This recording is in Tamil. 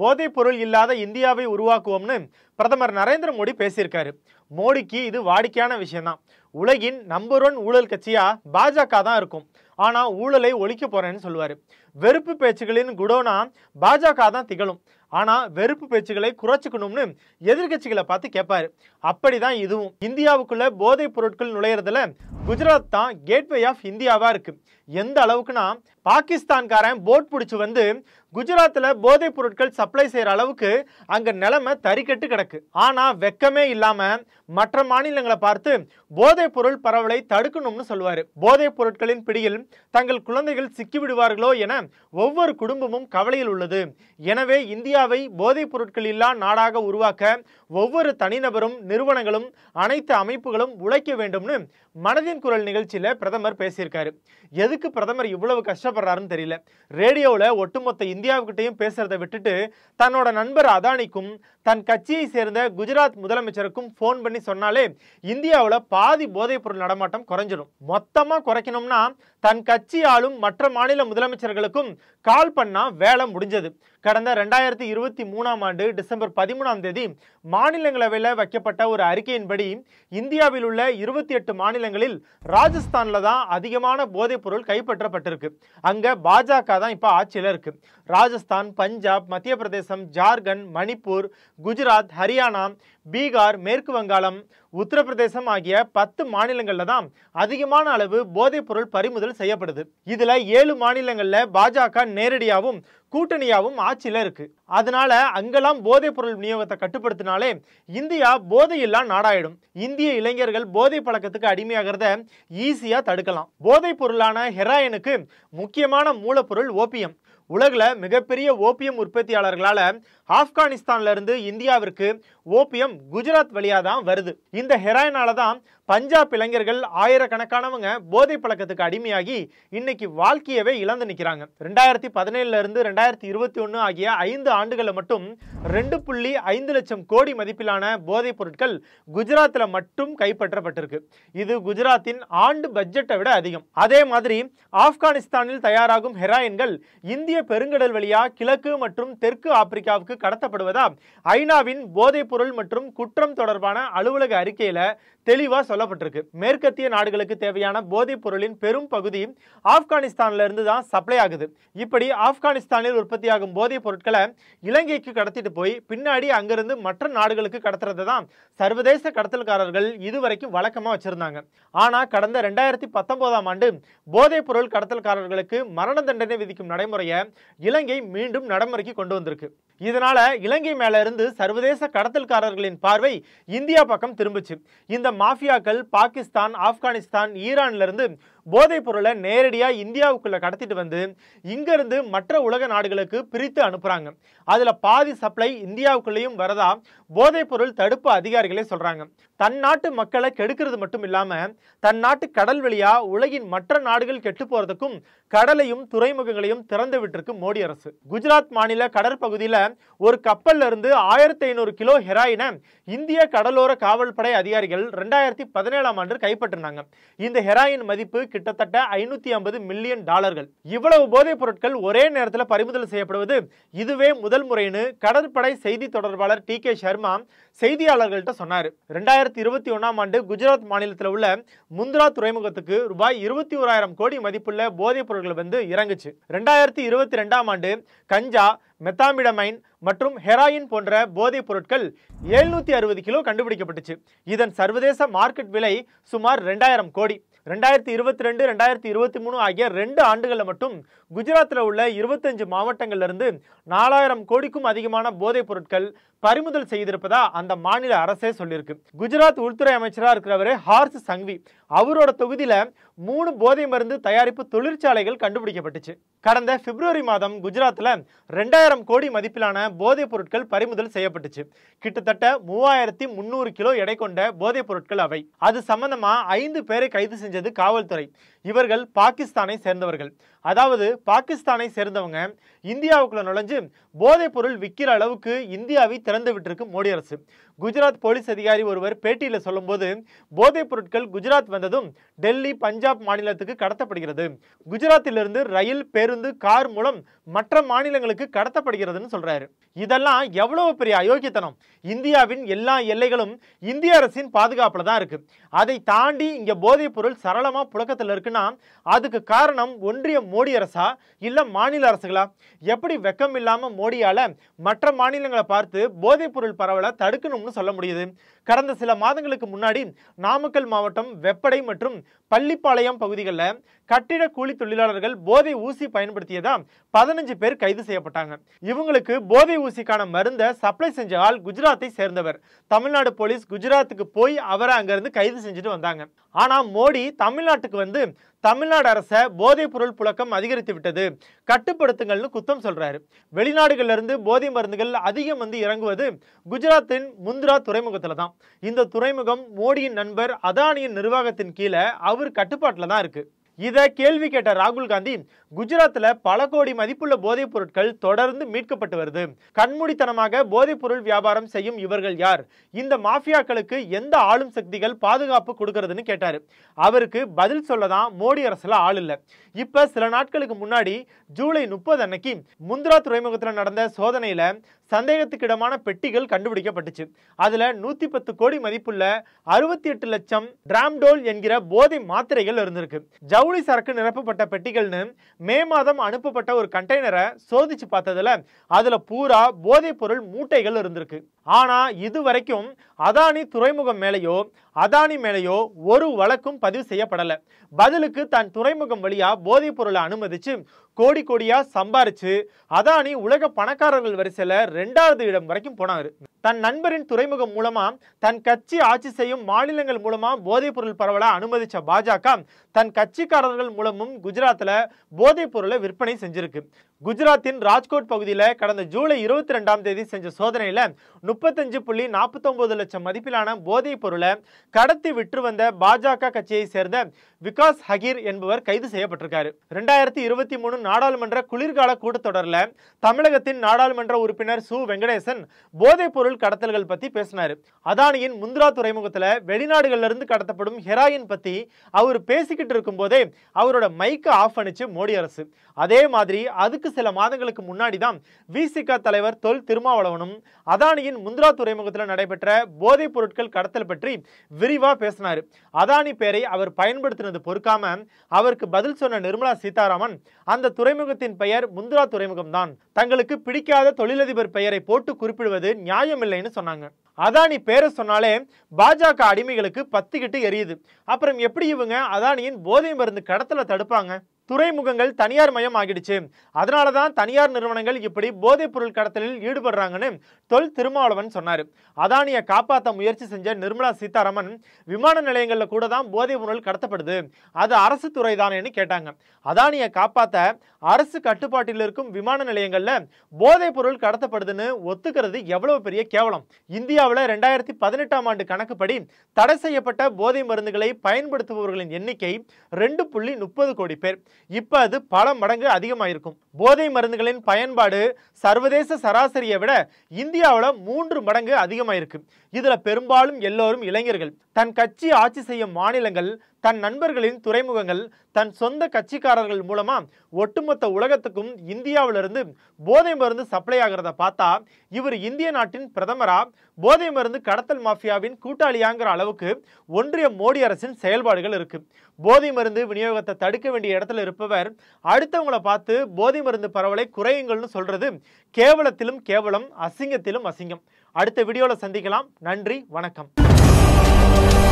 போதைப் பொருள் இல்லாத இந்தியாவை உருவாக்குவோம்னு பிரதமர் நரேந்திர மோடி பேசியிருக்காரு. மோடிக்கு இது வாடிக்கையான விஷயம்தான். உலகின் நம்பர் 1 ஊழல் கட்சியா பாஜக தான் இருக்கும். ஆனா ஊழலை ஒழிக்க போறேன்னு சொல்லுவாரு. வெறுப்பு பேச்சுகளின் குடோனா பாஜக தான் திகழும். ஆனா வெறுப்பு பேச்சுகளை குறைச்சுக்கணும்னு எதிர்கட்சிகளை பார்த்து கேட்பாரு. அப்படிதான் இதுவும். இந்தியாவுக்குள்ள போதைப் பொருட்கள் நுழையறதுல குஜராத் தான் கேட்வே ஆஃப் இந்தியாவா இருக்கு. எந்த அளவுக்குன்னா பாகிஸ்தான்காரன் போட் பிடிச்சு வந்து குஜராத்ல போதைப் பொருட்கள் சப்ளை செய்யற அளவுக்கு அங்க நிலைமை தறிக்கட்டு கிடக்கு. ஆனா வெக்கமே இல்லாம மற்ற மாநிலங்களை பார்த்து போதைப் பொருள் பரவலை தடுக்கணும்னு சொல்லுவாரு. போதைப் பொருட்களின் பிடியில் தங்கள் குழந்தைகள் சிக்கி விடுவார்களோ என ஒவ்வொரு குடும்பமும் கவலையில் உள்ளது. எனவே இந்தியாவை போதைப் பொருட்கள் இல்லா நாடாக உருவாக்க ஒவ்வொரு தனிநபரும் நிறுவனங்களும் அனைத்து அமைப்புகளும் உழைக்க வேண்டும்னு மனதின் குரல் நிகழ்ச்சியில பிரதமர் பேசியிருக்காரு. எதுக்கு பிரதமர் இவ்வளவு கஷ்டப்படுறாருன்னு தெரியல. ரேடியோவில் ஒட்டுமொத்த இந்தியாவுக்கிட்டையும் பேசுறதை விட்டுட்டு தன்னோட நண்பர் அதானிக்கும் தன் கட்சியை சேர்ந்த குஜராத் முதலமைச்சருக்கும் போன் பண்ணி சொன்னாலே இந்தியாவில் பாதி போதைப் பொருள் நடமாட்டம் குறைஞ்சிடும். மொத்தமா குறைக்கணும்னா தன் கட்சி ஆளும் மற்ற மாநில முதலமைச்சர்களுக்கும் கால் பண்ணா வேலை முடிஞ்சது. கடந்த 2023ஆம் ஆண்டு டிசம்பர் 13ஆம் தேதி மாநிலங்களவையில் வைக்கப்பட்ட ஒரு அறிக்கையின்படி இந்தியாவில் உள்ள 28 மாநிலங்களில் ராஜஸ்தான்ல தான் அதிகமான போதைப் பொருள் கைப்பற்றப்பட்டிருக்கு. அங்க பாஜக தான் இப்ப ஆட்சியில இருக்கு. ராஜஸ்தான், பஞ்சாப், மத்திய பிரதேசம், ஜார்க்கண்ட், மணிப்பூர், குஜராத், ஹரியானா, பீகார், மேற்கு வங்காளம், உத்தரப்பிரதேசம் ஆகிய 10 மாநிலங்கள்ல தான் அதிகமான அளவு போதைப் பொருள் பறிமுதல் செய்யப்படுது. இதுல 7 மாநிலங்கள்ல பாஜக நேரடியாகவும் கூட்டணியாவும் ஆட்சியில இருக்கு. அதனால அங்கெல்லாம் போதைப் பொருள் விநியோகத்தை கட்டுப்படுத்தினாலே இந்தியா போதையில்லா நாடாயிடும். இந்திய இளைஞர்கள் போதை பழக்கத்துக்கு அடிமையாகிறத ஈஸியா தடுக்கலாம். போதைப் பொருளான ஹெராயினுக்கு முக்கியமான மூலப்பொருள் ஓபியம். உலகில் மிகப்பெரிய ஓபியம் உற்பத்தியாளர்களால ஆப்கானிஸ்தான்ல இருந்து இந்தியாவிற்கு ஓபியம் குஜராத் வழியா தான் வருது. இந்த ஹெராயினால தான் பஞ்சாப் இளைஞர்கள் ஆயிரக்கணக்கானவங்க போதை பழக்கத்துக்கு அடிமையாகி இன்னைக்கு வாழ்க்கையவே இழந்து நிற்கிறாங்க. 2017 இருந்து 2021 ஆகிய 5 ஆண்டுகளில் மட்டும் 2.5 லட்சம் கோடி மதிப்பிலான போதைப் பொருட்கள் குஜராத்தில் மட்டும் கைப்பற்றப்பட்டிருக்கு. இது குஜராத்தின் ஆண்டு பட்ஜெட்டை விட அதிகம். அதே மாதிரி ஆப்கானிஸ்தானில் தயாராகும் ஹெராயின்கள் இந்திய பெருங்கடல் வழியா கிழக்கு மற்றும் தெற்கு ஆப்பிரிக்காவுக்கு கடத்தப்படுவதா ஐநாவின் போதைப் பொருள் மற்றும் குற்றம் தொடர்பான அலுவலக அறிக்கையில தெளிவா சொல்லப்பட்டிருக்கு. மேற்கத்திய நாடுகளுக்கு தேவையான போதைப் பொருளின் பெரும் பகுதி ஆப்கானிஸ்தான்ல இருந்து தான் சப்ளை ஆகுது. இப்படி ஆப்கானிஸ்தானில் உற்பத்தியாகும் போதைப் பொருட்களை இலங்கைக்கு கடத்திட்டு போய் பின்னாடி அங்கிருந்து மற்ற நாடுகளுக்கு கடத்துறது தான் சர்வதேச கடத்தல்காரர்கள் இதுவரைக்கும் வழக்கமா வச்சிருந்தாங்க. ஆனா கடந்த 2019ஆம் ஆண்டு போதைப் பொருள் கடத்தல்காரர்களுக்கு மரண தண்டனை விதிக்கும் நடைமுறையை இலங்கை மீண்டும் நடைமுறைக்கு கொண்டு வந்திருக்கு. இதனால இலங்கை மேல இருந்து சர்வதேச கடத்தல்காரர்களின் பார்வை இந்தியா பக்கம் திரும்பிச்சு. இந்த மாஃபியாக்கள் பாகிஸ்தான், ஆப்கானிஸ்தான், ஈரான்ல இருந்து போதைப் பொருளை நேரடியா இந்தியாவுக்குள்ள கடத்திட்டு வந்து இங்கிருந்து மற்ற உலக நாடுகளுக்கு பிரித்து அனுப்புறாங்க. அதுல பாதி சப்ளை இந்தியாவுக்குள்ளேயும் வரதா போதைப் பொருள் தடுப்பு அதிகாரிகளே சொல்றாங்க. தன் நாட்டு மக்களை கெடுக்கிறது மட்டும் இல்லாம தன் நாட்டு கடல் வழியா உலகின் மற்ற நாடுகள் கெட்டு போறதுக்கும் கடலையும் துறைமுகங்களையும் திறந்து விட்டிருக்கு மோடி அரசு. குஜராத் மாநில கடற்பகுதியில ஒரு கப்பல்ல இருந்து 1500 கிலோ ஹெராயினை இந்திய கடலோர காவல் படை அதிகாரிகள் 2017ஆம் ஆண்டு கைப்பற்றினாங்க. இந்த ஹெராயின் மதிப்பு கிட்டத்தட்ட $550 மில்லியன். இவ்வளவு போதைப் பொருட்கள் ஒரே நேரத்தில் பறிமுதல் செய்யப்படுவது இதுவே முதல் முறைன்னு கடற்படை செய்தி தொடர்பாளர் TK சர்மா செய்தியாளர்கள்ட்ட சொன்னார். 2021ஆம் ஆண்டு குஜராத் மாநிலத்தில் உள்ள முந்த்ரா துறைமுகத்துக்கு ரூபாய் 21,000 கோடி மதிப்புள்ள போதைப் பொருட்கள் வந்து இறங்குச்சு. 2022ஆம் ஆண்டு கஞ்சா, மெத்தாமிடமைன் மற்றும் ஹெராயின் போன்ற போதைப் பொருட்கள் 760 கிலோ கண்டுபிடிக்கப்பட்டுச்சு. இதன் சர்வதேச மார்க்கெட் விலை சுமார் 2000 கோடி. 2022, 2023 ஆகிய 2 ஆண்டுகளில் மட்டும் குஜராத்தில் உள்ள 25 மாவட்டங்கள்ல இருந்து 4000 கோடிக்கும் அதிகமான போதைப் பொருட்கள் பறிமுதல் செய்திருப்பதா அந்த மாநில அரசே சொல்லியிருக்கு. குஜராத் உள்துறை அமைச்சராக இருக்கிறவர் ஹார்ஸ் சங்வி, அவரோட தொகுதியில 3 போதை மருந்து தயாரிப்பு தொழிற்சாலைகள் கண்டுபிடிக்கப்பட்டுச்சு. கடந்த பிப்ரவரி மாதம் குஜராத்தில் 2000 கோடி மதிப்பிலான போதைப் பொருட்கள் பறிமுதல் செய்யப்பட்டுச்சு. கிட்டத்தட்ட 3300 கிலோ எடை கொண்ட போதைப் பொருட்கள் அவை. அது சம்பந்தமா 5 பேரை கைது செஞ்சது காவல்துறை. இவர்கள் பாகிஸ்தானை சேர்ந்தவர்கள். அதாவது பாகிஸ்தானை சேர்ந்தவங்க இந்தியாவுக்குள்ள நுழைஞ்சு போதைப் பொருள் விற்கிற அளவுக்கு இந்தியாவை திறந்து விட்டிருக்கு மோடி அரசு. குஜராத் போலீஸ் அதிகாரி ஒருவர் பேட்டியில சொல்லும்போது, போதைப் பொருட்கள் குஜராத் வந்ததும் டெல்லி, பஞ்சாப் மாநிலத்துக்கு கடத்தப்படுகிறது. குஜராத்திலிருந்து ரயில், பேருந்து, கார் மூலம் மற்ற மாநிலங்களுக்கு கடத்தப்படுகிறதுன்னு சொல்றாரு. இதெல்லாம் எவ்வளவு பெரிய அயோக்கியத்தனம். இந்தியாவின் எல்லா எல்லைகளும் இந்திய அரசின் பாதுகாப்புல தான் இருக்கு. அதை தாண்டி இங்க போதைப் பொருள் சரளமா புழக்கத்தில் இருக்குன்னா அதுக்கு காரணம் ஒன்றிய மோடி அரசா இல்ல மாநில அரசுகளா? எப்படி வெக்கம் இல்லாம மோடியால மற்ற மாநிலங்களை பார்த்து போதைப் பொருள் பரவலை தடுக்கணும்னு சொல்ல முடியுது? கடந்த சில மாதங்களுக்கு முன்னாடி நாமக்கல் மாவட்டம் வெப்படை மற்றும் பள்ளிப்பாளையம் பகுதிகளில் கட்டிட கூலி தொழிலாளர்கள் போதை ஊசி பயன்படுத்தியதா 15 பேர் கைது செய்யப்பட்டாங்க. இவங்களுக்கு போதை ஊசிக்கான மருந்தை சப்ளை செஞ்ச ஆள் குஜராத்தை சேர்ந்தவர். தமிழ்நாடு போலீஸ் குஜராத்துக்கு போய் அவரை அங்கிருந்து கைது செஞ்சுட்டு வந்தாங்க. ஆனா மோடி தமிழ்நாட்டுக்கு வந்து தமிழ்நாடு அரச போதைப் பொருள் புழக்கம் அதிகரித்து விட்டது, கட்டுப்படுத்துங்கள்னு குத்தம் சொல்றாரு. வெளிநாடுகள்ல இருந்து போதை மருந்துகள் அதிகம் வந்து இறங்குவது குஜராத்தின் முந்த்ரா துறைமுகத்துல தான். இந்த துறைமுகம் மோடியின் நண்பர் அதானியின் நிர்வாகத்தின் கீழே அவர் கட்டுப்பாட்டுல தான் இருக்கு. இதை கேள்வி கேட்ட ராகுல் காந்தி, குஜராத்ல பல கோடி மதிப்புள்ள போதைப் பொருட்கள் தொடர்ந்து மீட்கப்பட்டு வருது. கண்மூடித்தனமாக போதைப் பொருள் வியாபாரம் செய்யும் இவர்கள் யார்? இந்த மாஃபியாக்களுக்கு எந்த ஆளும் சக்திகள் பாதுகாப்பு கொடுக்கறதுன்னு கேட்டாரு. அவருக்கு பதில் சொல்லதான் மோடி அரசுல ஆள் இல்ல. இப்ப சில நாட்களுக்கு முன்னாடி ஜூலை 30 அன்னைக்கு முந்த்ரா துறைமுகத்துல நடந்த சோதனையில சந்தேகத்துக்கிடமான பெட்டிகள் கண்டுபிடிக்கப்பட்டுச்சு. அதுல 110 கோடி மதிப்புள்ள 68 லட்சம் டிராம்டோல் என்கிற போதை மாத்திரைகள் இருந்திருக்கு. ஜவுளி சரக்கு நிரப்பப்பட்ட பெட்டிகள்னு மே மாதம் அனுப்பப்பட்ட ஒரு கண்டெய்னரை சோதிச்சு பார்த்ததுல அதுல பூரா போதைப் பொருள் மூட்டைகள் இருந்திருக்கு. ஆனா இதுவரைக்கும் அதானி துறைமுகம் மேலேயோ அதானி மேலேயோ ஒரு வழக்கும் பதிவு செய்யப்படல. பதிலுக்கு தன் துறைமுகம் வழியா போதைப் பொருளை அனுமதிச்சு கோடி கோடியா சம்பாரிச்சு அதானி உலக பணக்காரர்கள் வரிசையில 2வது இடம் வரைக்கும் போனாரு. தன் நண்பரின் துறைமுகம் மூலமா தன் கட்சி ஆட்சி செய்யும் மாநிலங்கள் மூலமா போதைப் பொருள் பரவலை அனுமதிச்ச பாஜக தன் கட்சிக்காரர்கள் மூலமும் குஜராத்ல போதைப் பொருளை விற்பனை செஞ்சிருக்கு. குஜராத்தின் ராஜ்கோட் பகுதியில கடந்த ஜூலை 22ஆம் தேதி செஞ்ச சோதனையில 35.49 லட்சம் மதிப்பிலான போதைப் பொருளை கடத்தி விற்று வந்த பாஜக கட்சியை சேர்ந்த விகாஸ் ஹகீர் என்பவர் கைது செய்யப்பட்டிருக்காரு. 2023 நாடாளுமன்ற குளிர்கால கூட்டத்தொடர்ல தமிழகத்தின் நாடாளுமன்ற உறுப்பினர் சு வெங்கடேசன் போதைப் பொருள் கடத்தல்கள் பத்தி பேசினாரு. அதானியின் முந்த்ரா துறைமுகத்துல வெளிநாடுகள்ல இருந்து கடத்தப்படும் ஹெராயின் பத்தி அவர் பேசிக்கிட்டு இருக்கும் போதே அவரோட மைக்க ஆஃப் பண்ணிச்சு மோடி அரசு. அதே மாதிரி அதுக்கு சில மாதங்களுக்கு முன்னாடி தான் விசிக தலைவர் தொல் திருமாவளவனும் அதானியின் முந்த்ரா துறைமுகத்தில் நடைபெற்ற போதைப் பொருட்கள் கடத்தல் பற்றி விரிவா பேசினாரு. அதானி பேரை அவர் பயன்படுத்தினது பொறுக்காம அவருக்கு பதில் சொன்ன நிர்மலா சீதாராமன், அந்த துறைமுகத்தின் பெயர் முந்த்ரா துறைமுகம் தான், தங்களுக்கு பிடிக்காத தொழிலதிபர் பெயரை போட்டு குறிப்பிடுவது நியாயமில்லைன்னு சொன்னாங்க. அதானி பேரை சொன்னாலே பாஜக அடிமைகளுக்கு பத்திக்கிட்டு எரியுது. அப்புறம் எப்படி இவங்க அதானியின் போதை மருந்து கடத்தலை தடுப்பாங்க? துறைமுகங்கள் தனியார் மயம் ஆகிடுச்சு, அதனாலதான் தனியார் நிறுவனங்கள் இப்படி போதைப் பொருள் கடத்தலில் ஈடுபடுறாங்கன்னு தொல் திருமாவளவன் சொன்னாரு. அதானியை காப்பாற்ற முயற்சி செஞ்ச நிர்மலா சீதாராமன், விமான நிலையங்கள்ல கூட தான் போதைப் பொருள் கடத்தப்படுது, அது அரசு துறை தானேன்னு கேட்டாங்க. அதானியை காப்பாற்ற அரசு கட்டுப்பாட்டில் இருக்கும் விமான நிலையங்கள்ல போதைப் பொருள் கடத்தப்படுதுன்னு ஒத்துக்கிறது எவ்வளவு பெரிய கேவலம். இந்தியாவில் 2018ஆம் ஆண்டு கணக்குப்படி தடை செய்யப்பட்ட போதை மருந்துகளை பயன்படுத்துபவர்களின் எண்ணிக்கை 2.30 கோடி பேர். இப்ப அது பல மடங்கு அதிகமாயிருக்கும். போதை மருந்துகளின் பயன்பாடு சர்வதேச சராசரியை விட இந்தியாவில் 3 மடங்கு அதிகமாயிருக்கு. இதுல பெரும்பாலும் எல்லோரும் இளைஞர்கள். தன் கட்சி ஆட்சி செய்யும் மாநிலங்கள், தன் நண்பர்களின் துறைமுகங்கள், தன் சொந்த கட்சிக்காரர்கள் மூலமா ஒட்டுமொத்த உலகத்துக்கும் இந்தியாவிலிருந்து போதை மருந்து சப்ளை ஆகிறத பார்த்தா இவர் இந்திய நாட்டின் பிரதமரா, போதை மருந்து கடத்தல் மாஃபியாவின் கூட்டாளியாங்கிற அளவுக்கு ஒன்றிய மோடி அரசின் செயல்பாடுகள் இருக்கு. போதை மருந்து விநியோகத்தை தடுக்க வேண்டிய இடத்துல இருப்பவர் அடுத்தவங்களை பார்த்து போதை மருந்து பரவலை குறையுங்கள்னு சொல்றது கேவலத்திலும் கேவலம், அசிங்கத்திலும் அசிங்கம். அடுத்த வீடியோல சந்திக்கலாம். நன்றி, வணக்கம்.